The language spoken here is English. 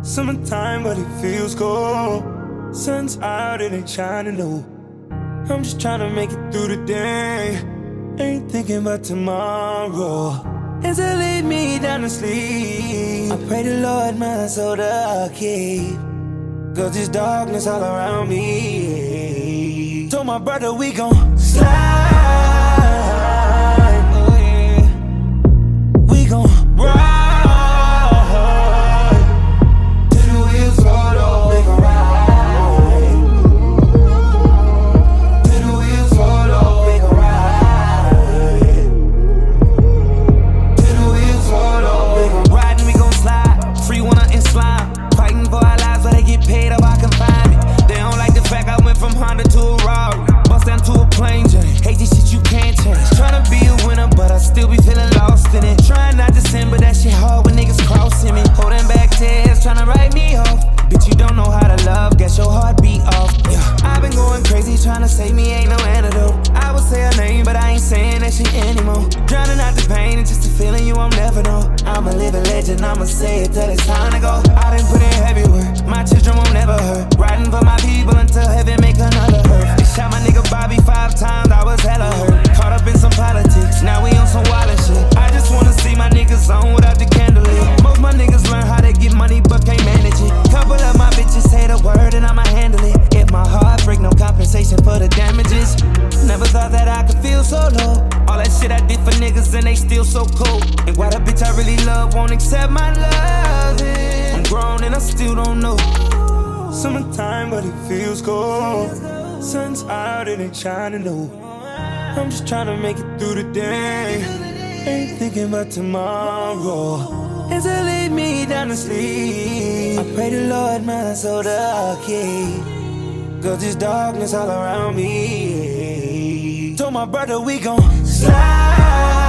Summertime, but it feels cold. Sun's out, it ain't shining, no. I'm just trying to make it through the day. Ain't thinking about tomorrow. As I lay me down to sleep, I pray the Lord my soul to keep, 'cause there's darkness all around me. Told my brother we gon' slide, oh yeah. We gon' ride till the wheels fall off. We gon' ride till the wheels fall off. We gon' ride till the wheels fall off. We gon' ride and we gon' slide, free winter and slime, fighting for our lives, but they get paid up our confinement. They don't like the fact I went from Honda to a Rari, bust down to a plane journey. Hate this shit you can't change. Tryna be a winner, but I still be feeling lost in it. Trying not to sin, but that shit hard when niggas crossing me. Holding back tears, tryna write me off. Bitch, you don't know how to love, guess your heart beat off. Yeah, I've been going crazy, tryna save me, ain't no antidote. I would say her name, but I ain't saying that shit anymore. Drowning out the pain, it's just a feeling you won't never know. I'm a living legend, I'ma say it till it's time to go. I done put in heavy work, my children won't never hurt. Riding for my people until heaven make another hurt. They shot my nigga Bobby 5 times, I was hella hurt. Caught up in some politics, now we on some wild shit. I just wanna see my niggas on without the candlelit. Most my niggas learn how to get money but can't manage it. Couple of my bitches say the word and I'ma handle it. If my heart break, no compensation for the damages. Never thought that I could feel so low. All that shit I did for niggas and they still so cold. And why the bitch I really love won't accept my love? I'm grown and I still don't know. Summertime, but it feels cold. Sun's out, it ain't shining, no. I'm just trying to make it through the day. Ain't thinking about tomorrow. As I lay me down to sleep, I pray the Lord my soul to keep, 'cause there's darkness all around me. Told my brother we gon' slide.